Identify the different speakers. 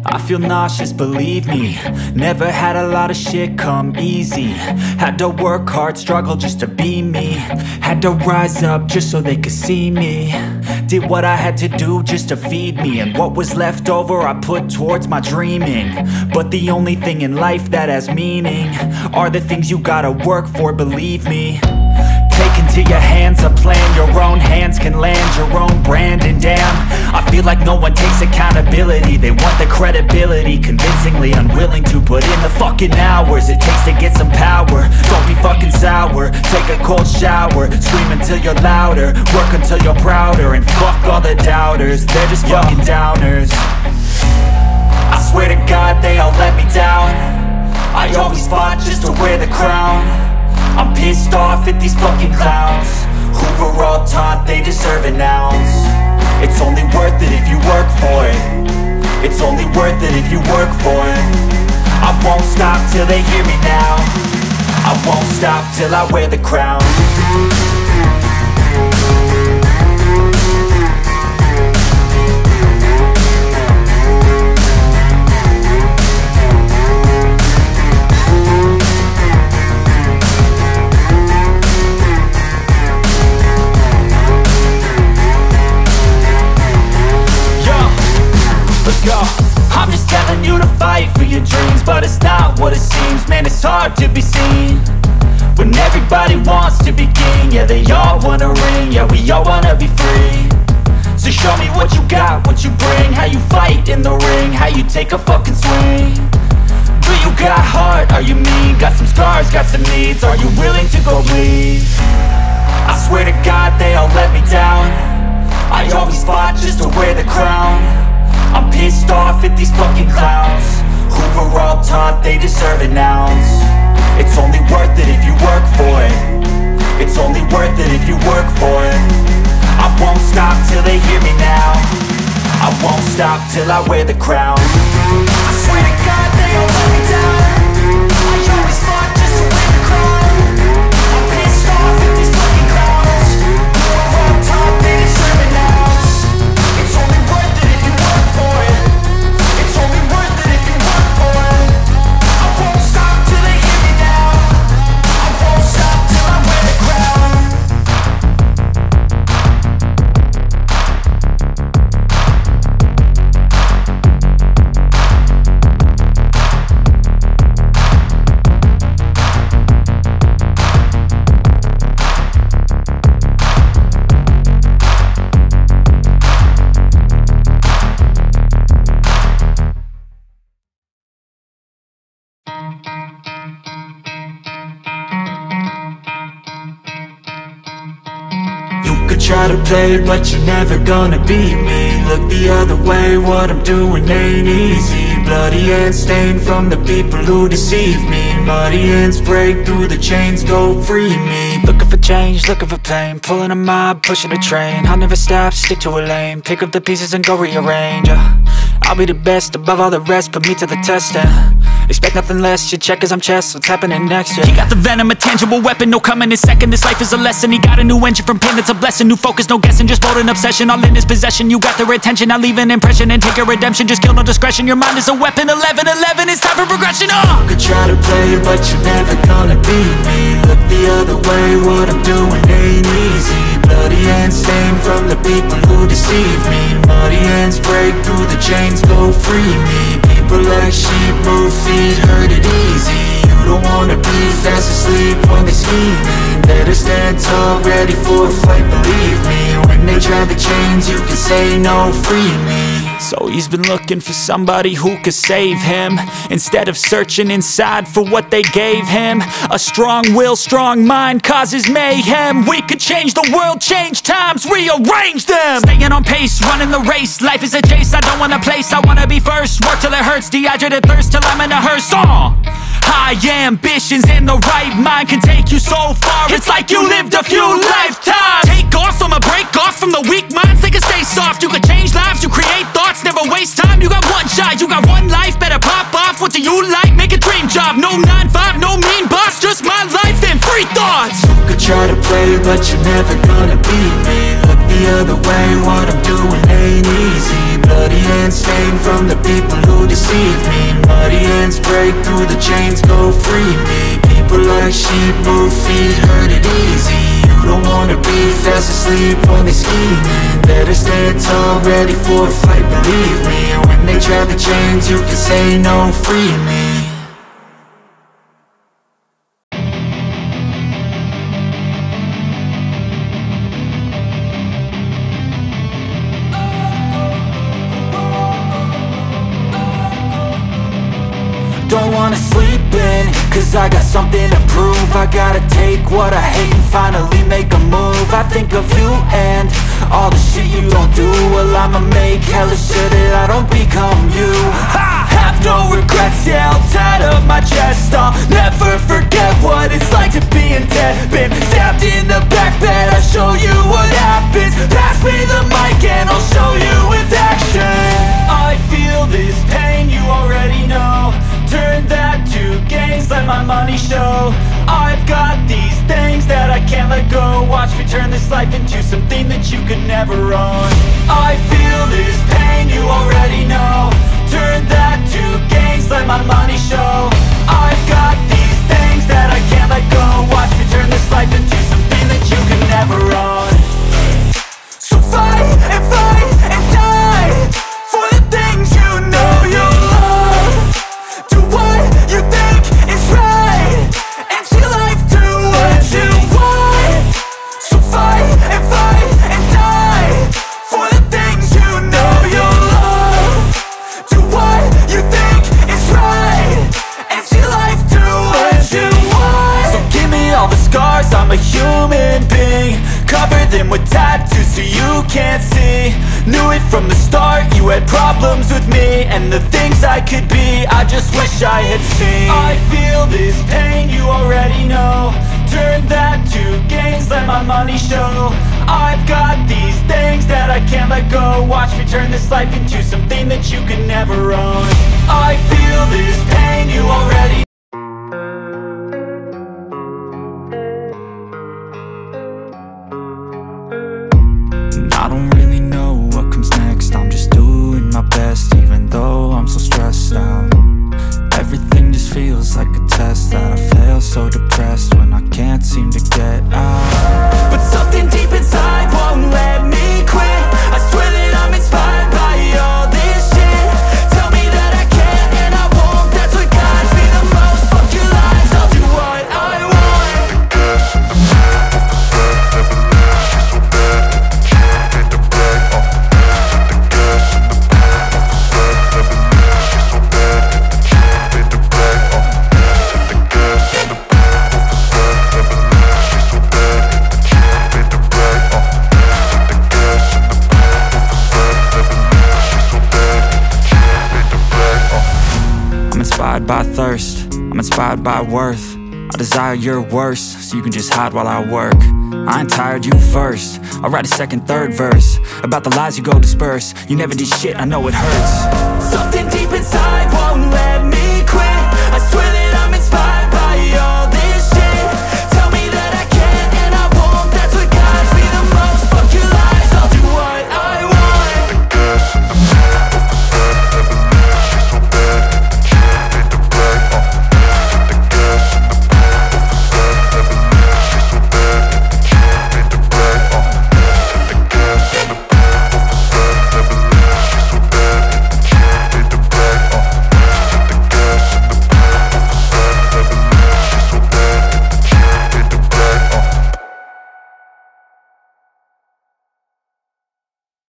Speaker 1: I feel nauseous, believe me. Never had a lot of shit come easy. Had to work hard, struggle just to be me. Had to rise up just so they could see me. Did what I had to do just to feed me. And what was left over I put towards my dreaming. But the only thing in life that has meaning are the things you gotta work for, believe me. Take into your hands a plan. Your own hands can land your own brand. And damn, I feel like no one takes accountability. They want the credibility, convincingly unwilling to put in the fucking hours it takes to get some power. Don't be fucking sour, take a cold shower. Scream until you're louder, work until you're prouder. And fuck all the doubters, they're just fucking downers. I swear to God they all let me down. I always fought just to wear the crown. I'm pissed off at these fucking clowns who were all taught they deserve an ounce. It's only worth it if you work for it. It's only worth it if you work for it. I won't stop till they hear me now. I won't stop till I wear the crown. I'm just telling you to fight for your dreams, but it's not what it seems. Man, it's hard to be seen when everybody wants to be king. Yeah, they all wanna ring, yeah, we all wanna be free. So show me what you got, what you bring, how you fight in the ring, how you take a fucking swing. Do you got heart, are you mean? Got some scars, got some needs, are you willing to go bleed? I swear to God they all let me down. I always fought just to wear the crown. I'm pissed off at these fucking clowns who were all taught they deserve an ounce. It's only worth it if you work for it. It's only worth it if you work for it. I won't stop till they hear me now. I won't stop till I wear the crown. I swear to God they all let me down. I always fought just to wear the crown. I'm pissed off at these fucking clowns who were all taught they deserve an ounce. It's only worth it if you work for it. It's only worth it if you work for it. I won't stop till they hear me now. I won't stop till I wear the crown. Try to play, but you're never gonna beat me. Look the other way, what I'm doing ain't easy. Bloody hands stained from the people who deceive me. Muddy hands break through the chains, go free me. Looking for change, looking for pain. Pulling a mob, pushing a train. I'll never stop, stick to a lane. Pick up the pieces and go rearrange. I'll be the best above all the rest, put me to the test and expect nothing less. Your check is I'm chess, what's happening next? Yeah. He got the venom, a tangible weapon, no coming in second. This life is a lesson, he got a new engine from pain, it's a blessing. New focus, no guessing, just bold and obsession. All in his possession, you got their attention. I leave an impression and take a redemption. Just kill, no discretion, your mind is a weapon. 11-11, it's time for progression. You could try to play, but you're never gonna beat me. Look the other way, what I'm doing ain't easy. Bloody hands stained from the people who deceive me. Muddy hands break through the chains, go free me. People like sheep move feet, hurt it easy. You don't wanna be fast asleep when they scheming. Better stand tall, ready for a fight, believe me. When they try the chains, you can say no, free me. So he's been looking for somebody who could save him, instead of searching inside for what they gave him. A strong will, strong mind causes mayhem. We could change the world, change times, rearrange them. Staying on pace, running the race. Life is a chase, I don't want a place, I wanna be first. Work till it hurts, dehydrated thirst till I'm in a hearse. High ambitions and the right mind can take you so far. It's like you lived a few lifetimes. Take off from a break off from the weak minds, they can stay soft. You can change lives, you create thoughts, never waste time. You got one shot, you got one life, better pop off. What do you like? Make a dream job. No 9-5, no mean boss, just my life and free thoughts. You could try to play, but you're never gonna beat me. Look the other way, what I'm doing ain't easy. Bloody hands stained from the people who deceive deceive me. Muddy hands break through the chains, go free me. People like sheep move feet, hurt it easy. You don't wanna be fast asleep when they scheming. Better stand tall, ready for a fight, believe me. And when they try the chains, you can say no, free me. Don't wanna sleep in, cause I got something to prove. I gotta take what I hate and finally make a move. I think of you and all the shit you don't do. Well, I'ma make hella sure that I don't become you. I have no regrets, yeah, I'll tie up my chest. I'll never forget what it's like to be in debt. Been stabbed in the back bed, I'll show you what happens. Pass me the mic and I'll show you with action. I feel this pain, you already know. Turn that to gains, let my money show. I've got these things that I can't let go. Watch me turn this life into something that you could never own. I feel this pain, you already know. Turn that to gains, let my money show. I've got these things that I can't let go. Watch me turn this life into something that you could never own. So fight and die for the things you know you love. Do what you think is right, and see life do what you want. So fight and die for the things you know you love. Do what you think is right, and see life do what you want. So give me all the scars, I'm a human being. Cover them with tattoos so you can't see. Knew it from the start, you had problems with me and the things I could be, I just wish I had seen. I feel this pain, you already know. Turn that to gains, let my money show. I've got these things that I can't let go. Watch me turn this life into something that you could never own. I feel this pain, you already. I don't really know what comes next. I'm just doing my best, even though I'm so stressed out. Everything just feels like a test that I fail, so depressed when I can't seem to get out. But something deep inside won't let me quit. I swear that I'm inspired by all this shit. Tell me that I can and I won't. That's what guides me the most. Fuck your lies, I'll do what I want. Inspired by thirst, I'm inspired by worth. I desire your worst, so you can just hide while I work. I ain't tired, you first. I'll write a second, third verse about the lies you go disperse. You never did shit, I know it hurts. Something deep inside won't let me